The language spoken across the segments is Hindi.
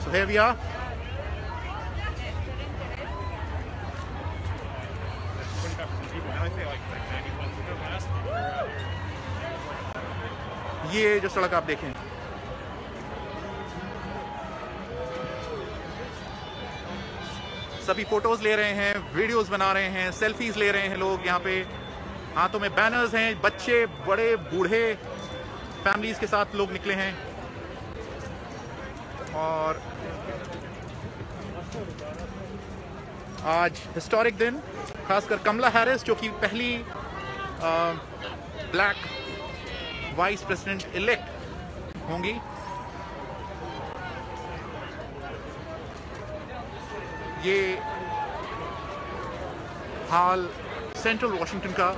So here we are. ये जो सड़क आप देखें, सभी फोटोज ले रहे हैं, वीडियोस बना रहे हैं, सेल्फीज ले रहे हैं लोग। यहाँ पे हाथों में बैनर्स हैं, बच्चे बड़े बूढ़े फैमिलीज के साथ लोग निकले हैं। और आज हिस्टोरिक दिन, खासकर कमला हैरिस जो कि पहली ब्लैक वाइस प्रेसिडेंट इलेक्ट होंगी। ये हाल सेंट्रल वॉशिंगटन का,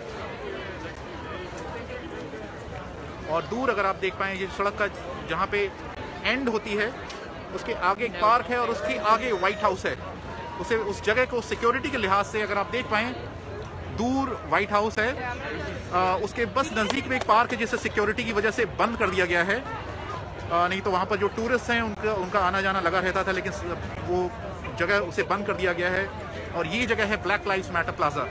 और दूर अगर आप देख पाएं ये सड़क का जहां पे एंड होती है उसके आगे एक पार्क है और उसके आगे व्हाइट हाउस है। उस जगह को सिक्योरिटी के लिहाज से अगर आप देख पाएं, दूर व्हाइट हाउस है, उसके बस नज़दीक में एक पार्क है जिसे सिक्योरिटी की वजह से बंद कर दिया गया है। नहीं तो वहाँ पर जो टूरिस्ट हैं उनका आना जाना लगा रहता था, लेकिन वो जगह उसे बंद कर दिया गया है। और ये जगह है ब्लैक लाइव्स मैटर प्लाजा।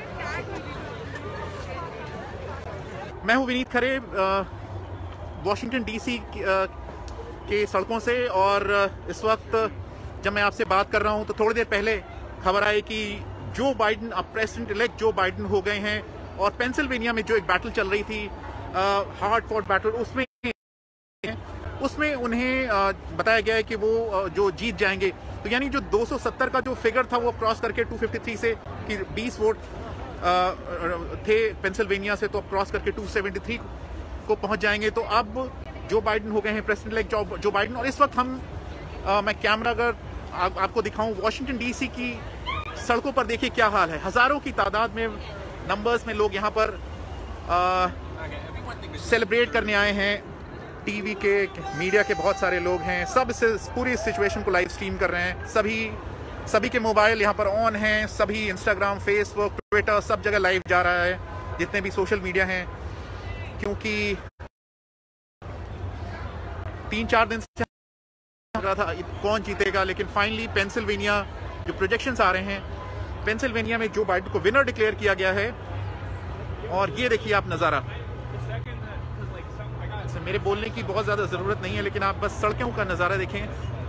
मैं हूँ विनीत खरे, वॉशिंगटन डीसी के सड़कों से, और इस वक्त जब मैं आपसे बात कर रहा हूँ तो थोड़ी देर पहले खबर आई कि जो बाइडन, अब प्रेसिडेंट इलेक्ट जो बाइडन हो गए हैं। और पेंसिल्वेनिया में जो एक बैटल चल रही थी, हार्ड फॉट बैटल, उसमें उन्हें बताया गया है कि वो जो जीत जाएंगे। तो यानी जो 270 का जो फिगर था वो क्रॉस करके 253 से कि 20 वोट थे पेंसिल्वेनिया से, तो अब क्रॉस करके 273 को पहुंच जाएंगे। तो अब जो बाइडन हो गए हैं प्रेसिडेंट इलेक्ट जो बाइडन। और इस वक्त मैं कैमरा अगर आपको दिखाऊं, वॉशिंगटन डीसी की सड़कों पर देखिए क्या हाल है। हजारों की तादाद में, नंबर्स में लोग यहाँ पर सेलिब्रेट करने आए हैं। टीवी के, मीडिया के बहुत सारे लोग हैं, सब इस पूरी सिचुएशन को लाइव स्ट्रीम कर रहे हैं। सभी के मोबाइल यहाँ पर ऑन हैं, सभी इंस्टाग्राम, फेसबुक, ट्विटर, सब जगह लाइव जा रहा है, जितने भी सोशल मीडिया हैं। क्योंकि 3-4 दिन से लग रहा था कौन जीतेगा, लेकिन फाइनली पेंसिल्वेनिया जो प्रोजेक्शंस आ रहे हैं, पेंसिल्वेनिया में जो बाइडन को विनर डिक्लेयर किया गया है। और ये देखिए आप नज़ारा, मेरे बोलने की बहुत ज़्यादा ज़रूरत नहीं है, लेकिन आप बस सड़कों का नज़ारा देखें।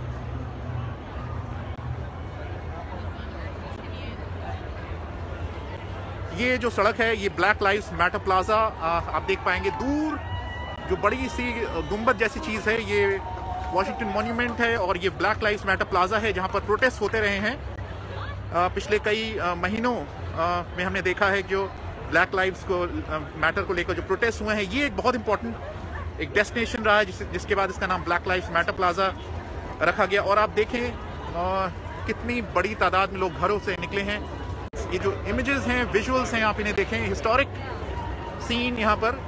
ये जो सड़क है, ये ब्लैक लाइव्स मैटर प्लाजा, आप देख पाएंगे दूर जो बड़ी सी गुंबद जैसी चीज़ है, ये वॉशिंगटन मॉन्यूमेंट है। और ये ब्लैक लाइव्स मैटर प्लाजा है जहाँ पर प्रोटेस्ट होते रहे हैं। पिछले कई महीनों में हमने देखा है जो ब्लैक लाइव्स को मैटर को लेकर जो प्रोटेस्ट हुए हैं, ये एक बहुत इंपॉर्टेंट एक डेस्टिनेशन रहा है, जिसके बाद इसका नाम ब्लैक लाइव्स मैटर प्लाजा रखा गया। और आप देखें कितनी बड़ी तादाद में लोग घरों से निकले हैं। ये जो इमेजेस हैं, विजुअल्स हैं, आप इन्हें देखें, हिस्टोरिक सीन यहाँ पर।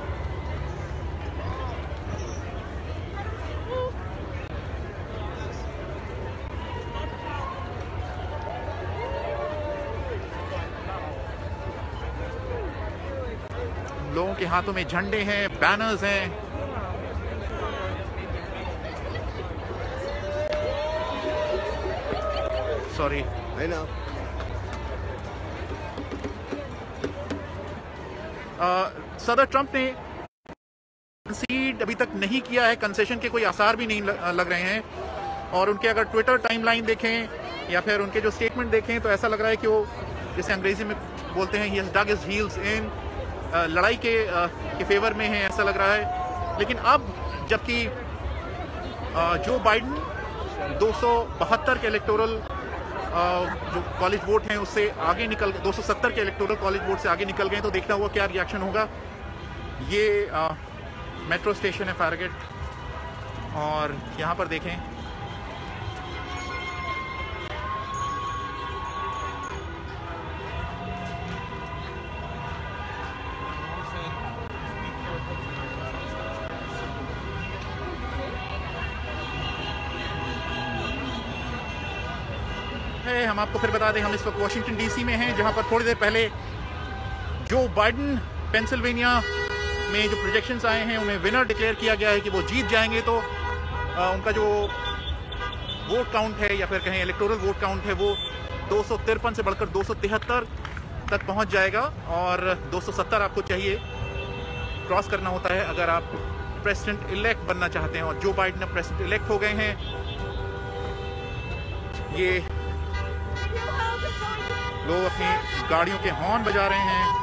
लोगों के हाथों में झंडे हैं, बैनर्स हैं। Sorry, I know. सदर ट्रंप ने कंसीड अभी तक नहीं किया है, कंसेशन के कोई आसार भी नहीं लग रहे हैं। और उनके अगर ट्विटर टाइमलाइन देखें या फिर उनके जो स्टेटमेंट देखें तो ऐसा लग रहा है कि वो, जिसे अंग्रेजी में बोलते हैं, he has dug his heels in, लड़ाई के फेवर में है, ऐसा लग रहा है। लेकिन अब जबकि जो बाइडन 272 के इलेक्टोरल जो कॉलेज वोट हैं उससे आगे निकल, 270 के इलेक्टोरल कॉलेज वोट से आगे निकल गए, तो देखना हुआ क्या रिएक्शन होगा। ये मेट्रो स्टेशन है फारगेट, और यहाँ पर देखें है। हम आपको फिर बता दें, हम इस वक्त वॉशिंगटन डीसी में हैं, जहां पर थोड़ी देर पहले जो बाइडन पेंसिल्वेनिया में जो प्रोजेक्शंस आए हैं उन्हें विनर डिक्लेयर किया गया है कि वो जीत जाएंगे। तो उनका जो वोट काउंट है या फिर कहें इलेक्टोरल वोट काउंट है वो 253 से बढ़कर 273 तक पहुंच जाएगा और 270 आपको चाहिए क्रॉस करना होता है अगर आप प्रेसिडेंट इलेक्ट बनना चाहते हैं। और जो बाइडेन प्रेसिडेंट इलेक्ट हो गए हैं। ये लोग अपनी गाड़ियों के हॉर्न बजा रहे हैं।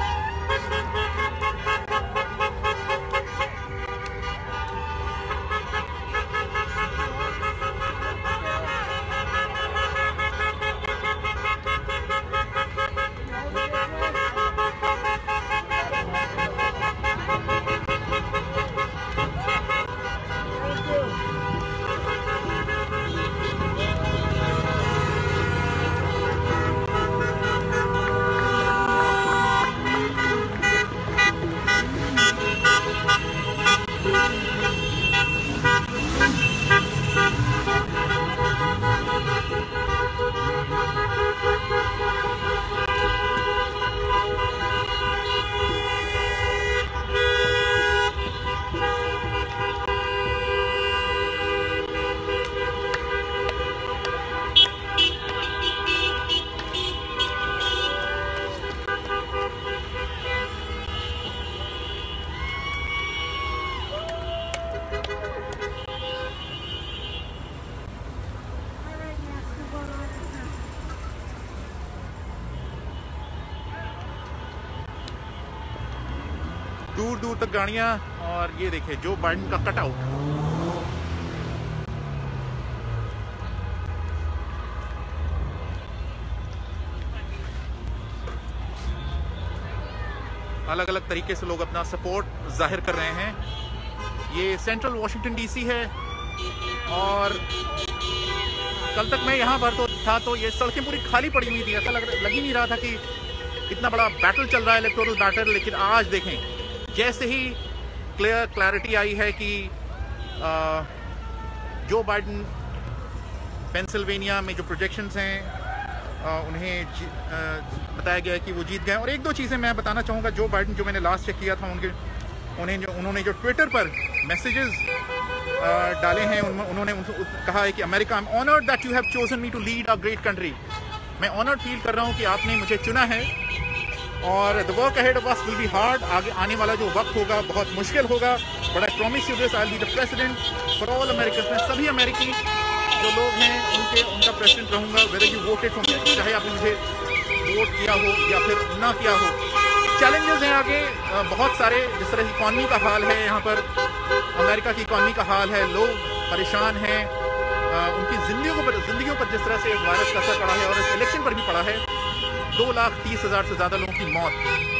दूर दूर तक गाड़ियां और ये देखिए जो बाइडेन का कटआउट। अलग अलग तरीके से लोग अपना सपोर्ट जाहिर कर रहे हैं। ये सेंट्रल वॉशिंगटन डीसी है और कल तक मैं यहाँ पर था तो ये सड़कें पूरी खाली पड़ी हुई थी। ऐसा लग ही नहीं रहा था कि इतना बड़ा बैटल चल रहा है, इलेक्टोरल बैटल। लेकिन आज देखें जैसे ही क्लैरिटी आई है कि जो बाइडेन पेंसिल्वेनिया में जो प्रोजेक्शंस हैं उन्हें बताया गया है कि वो जीत गए। और एक दो चीज़ें मैं बताना चाहूँगा। जो बाइडेन जो मैंने लास्ट चेक किया था उन्होंने जो ट्विटर पर मैसेजेस डाले हैं उन्होंने कहा है कि America, I am honoured that you have chosen me to lead a great country. मैं ऑनर्ड फील कर रहा हूँ कि आपने मुझे चुना है और the work ahead of us will be hard. आगे आने वाला जो वक्त होगा बहुत मुश्किल होगा। But I promise you this, I will be the president for all American. मैं सभी अमेरिकी जो लोग हैं उनका प्रेसिडेंट रहूँगा, whether you voted for me, चाहे आपने मुझे वोट किया हो या फिर ना किया हो। चैलेंजेस हैं आगे बहुत सारे। जिस तरह इकॉनमी का हाल है यहाँ पर, अमेरिका की इकॉनमी का हाल है, लोग परेशान हैं, उनकी जिंदगियों पर जिस तरह से वायरस का असर पड़ा है और इस इलेक्शन पर भी पड़ा है। 2,30,000 से ज़्यादा लोगों की मौत।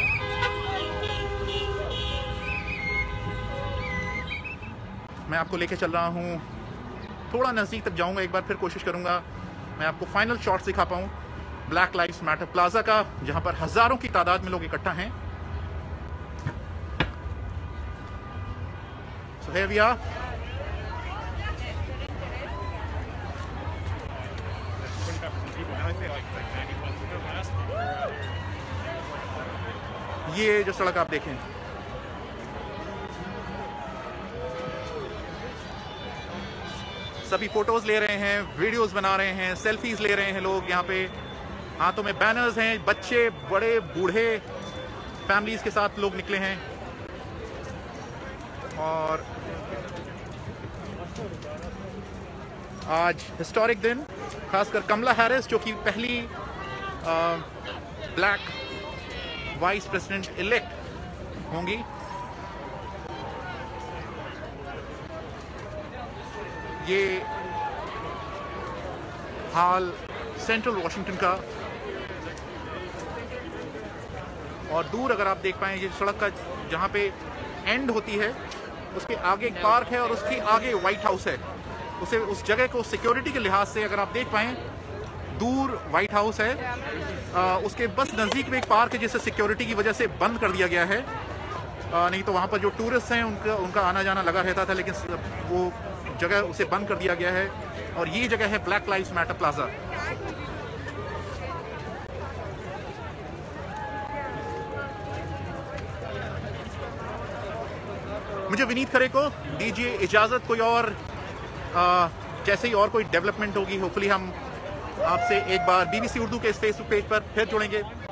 मैं आपको लेके चल रहा हूँ, थोड़ा नज़दीक तक जाऊँगा, एक बार फिर कोशिश करूँगा मैं आपको फाइनल शॉट्स दिखा पाऊँ ब्लैक लाइव्स मैटर प्लाजा का, जहाँ पर हज़ारों की तादाद में लोग इकट्ठा हैं। So here we are. ये जो सड़क आप देखें, सभी फोटोज ले रहे हैं, वीडियोस बना रहे हैं, सेल्फीज ले रहे हैं लोग। यहाँ पे हाथों में बैनर्स हैं, बच्चे, बड़े, बूढ़े, फैमिलीज के साथ लोग निकले हैं। और आज हिस्टोरिक दिन, खासकर कमला हैरिस जो कि पहली ब्लैक वाइस प्रेसिडेंट इलेक्ट होंगी। ये हाल सेंट्रल वॉशिंगटन का, और दूर अगर आप देख पाएं ये सड़क का जहाँ पे एंड होती है उसके आगे एक पार्क है और उसके आगे व्हाइट हाउस है। उस जगह को सिक्योरिटी के लिहाज से अगर आप देख पाएं, दूर व्हाइट हाउस है, उसके बस नज़दीक में एक पार्क है जिसे सिक्योरिटी की वजह से बंद कर दिया गया है। नहीं तो वहाँ पर जो टूरिस्ट हैं उनका आना जाना लगा रहता था, लेकिन वो जगह उसे बंद कर दिया गया है। और ये जगह है ब्लैक लाइव्स मैटर प्लाजा। मुझे विनीत खरे को दीजिए इजाज़त, कोई और जैसे ही और कोई डेवलपमेंट होगी होपफुली हम आपसे एक बार BBC उर्दू के इस फेसबुक पेज पर फिर जुड़ेंगे।